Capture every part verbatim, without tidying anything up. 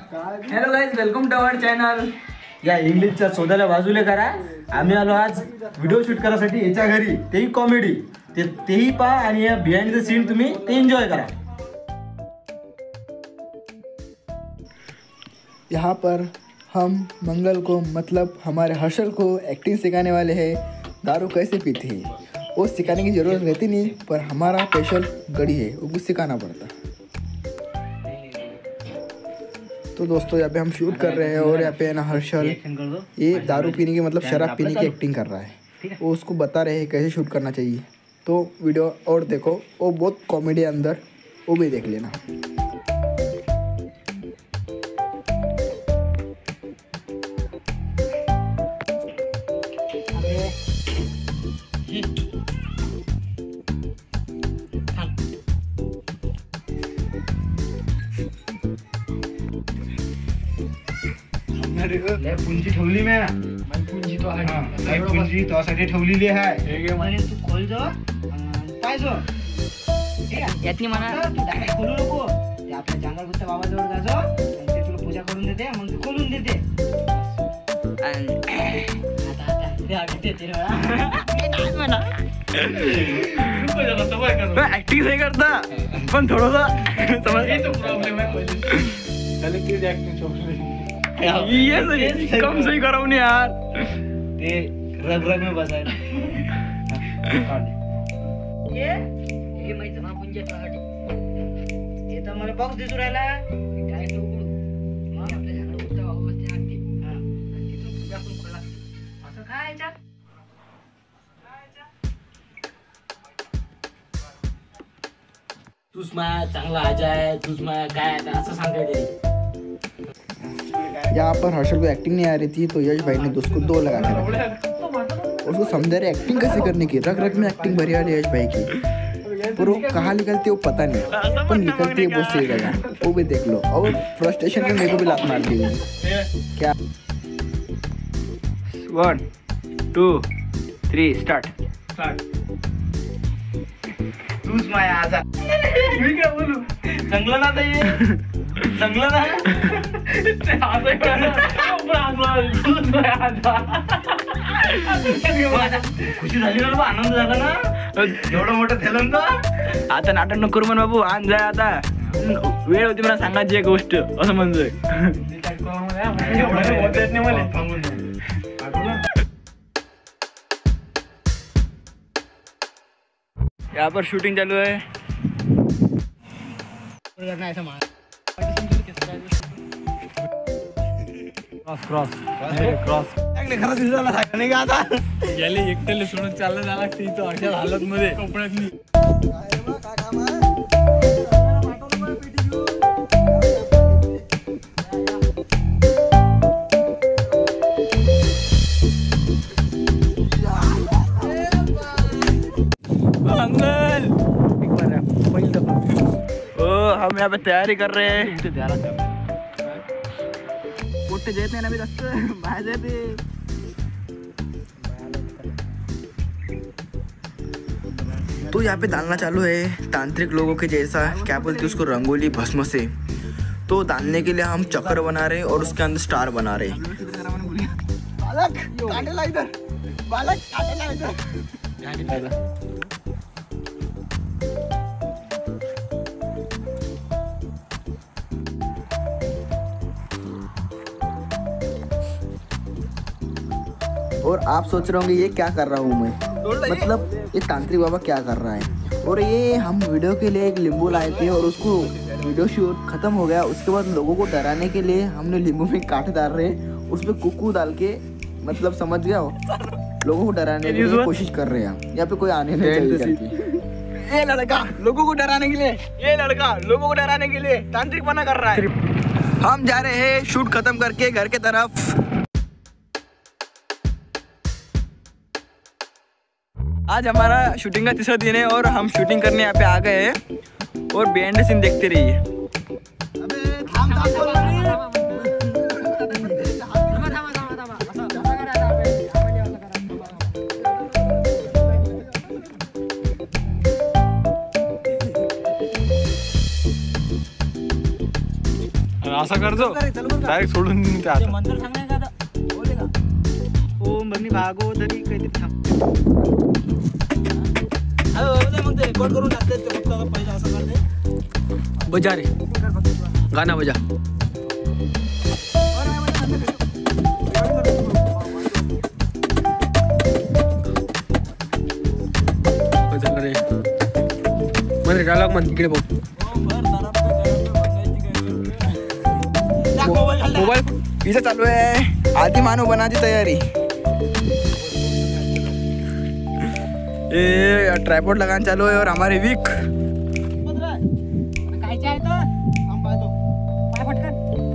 Hello guys, welcome to our channel. या इंग्लिशच्या शोधाला बाजूला करा. आम्ही आलो आज व्हिडिओ शूट करायसाठी याच्या घरी, तेही कॉमेडी. ते तेही पहा आणि या बिहाइंड द सीन तुम्ही ते एन्जॉय करा. यहाँ पर हम मंगल को मतलब हमारे हर्षल को एक्टिंग सिखाने वाले हैं. दारू कैसे पीते हैं वो सिखाने की ज़रूरत रहती नहीं, पर हमारा स्पेशल गड़ी है वो कुछ सिखाना पड़ता. तो दोस्तों यहाँ पे हम शूट कर रहे हैं और यहाँ पे ना हर्षल ये दारू पीने की मतलब शराब पीने की एक्टिंग कर रहा है. वो उसको बता रहे हैं कैसे शूट करना चाहिए. तो वीडियो और देखो, वो बहुत कॉमेडी अंदर, वो भी देख लेना. पुंजी ठेवली मी पुंजी तो आहे पुंजी तोसाठी ठेवलेली आहे. म्हणे तू खोल जो पाहिजो यातनी म्हणा तू डायरेक्ट खोलू नको. ते आपल्या जंगल गुत्ता बाबाजवळ जाजो आणि ते तुला पूजा करून देते, मग तू खोलून देते. आता आता ते आगे ते नाही म्हणा ऍक्टिंग नाही करता पण थोडासा समज प्रॉब्लेम आहे. त्याला किती ऍक्टिंग शोधली ये सही कम सही कराओ नहीं यार. ते रग रग में बसायला ये हे माहिती ना पुंजासाठी हे तर मला बॉक्स दिसू राहिला. काय तो उघडू मग आपल्या झाडावर उत्तर अवस्था आणते. हा आणि तिथून पूजा पण खोला असं काय याच्यात तूच माया चांगला आजा आहे, तूच माया काय आहे असं सांगायचे. यहाँ पर हर्षल को एक्टिंग नहीं आ रही थी, तो यश भाई ने उसको दो लगा के रखा. उसको समझा रहे एक्टिंग कैसे करने की. रग रग में एक्टिंग भरी आ रही है यश भाई की. पर वो कहाँ निकलती है वो पता नहीं, पर निकलती है बहुत सही जगह. वो भी देख लो. और फ्रस्ट्रेशन में मेरे को भी लात मार दी क्या. One two three start. तूच माया आजा. मी काय बोलू. चांगलं ना ते चांगलं ना ते आजा खुशी झाली ना, आनंद झाला ना. एवढं मोठं झालं ना. आता नाटक नको करू म्हण बाबू. आण जाय आता. वेळ होती मला सांगायची एक गोष्ट असं म्हणतोय. यहाँ पर शूटिंग चालू है. क्रॉस क्रॉस क्रॉस गेले एकट्याला सोडून चाललं झाला इथं अशा हालत मध्ये कपड्यातनी. हम यहाँ पे तैयारी कर रहे हैं. पोट्टे जेत नाही ना मी जास्त बाहेर जाते. तो यहाँ पे डालना चालू है तांत्रिक लोगों के जैसा, क्या बोलते हैं उसको, रंगोली भस्म से. तो डालने के लिए हम चक्कर बना रहे और उसके अंदर स्टार बना रहे. बालक काटेला इधर, बालक काटेला इधर. और आप सोच रहे होंगे ये क्या कर रहा हूँ मैं, मतलब ये तांत्रिक बाबा क्या कर रहा है. और ये हम वीडियो के लिए एक लींबू लाए थे और उसको वीडियो शूट खत्म हो गया. उसके बाद लोगों को डराने के लिए हमने लींबू में काट डाल रहे हैं, उसमें कुकू डाल के, मतलब समझ गया हो, लोगों को डराने के लिए कोशिश कर रहे हैं. यहाँ पे कोई आने नहीं चाहिए. ये लड़का लोगों को डराने के लिए ये लड़का लोगों को डराने के लिए तांत्रिक बना कर रहा है. हम जा रहे हैं शूट खत्म करके घर के तरफ. आज हमारा शूटिंग का तीसरा दिन है और हम शूटिंग करने यहाँ पे आ गए हैं और बिहाइंड द सीन देखते रहिए. असा करतो डायरेक्ट सोडून देईन ते आता. मंत्र सांगणार का आता बोलले का ओम भरणी भागो तरी काहीतरी थांब. मग ते रेकॉर्ड करून टाकतात ते फक्त पहिलं असं करते. बजा रे गाना बजा. झालं रे मध्ये डायलॉग म्हण इकडे बघ. मोबाईल इथं चालू आहे. आधी मानव बनाची तयारी. ए ट्रायपॉड लगान चालू है और हमारे वीक कायचे आहे तर थांब पाहतो. काय पटकन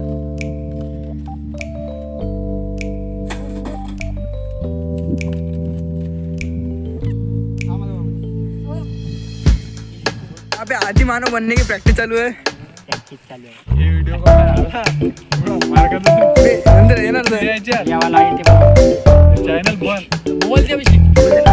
यहाँ पे आदि मानव बनने की प्रैक्टिस चालू है. प्रॅक्टिस चालू आहे हे व्हिडिओ नंतर येणार यावा लागेल ते चॅनल बंद मोबाईलच्या विषयी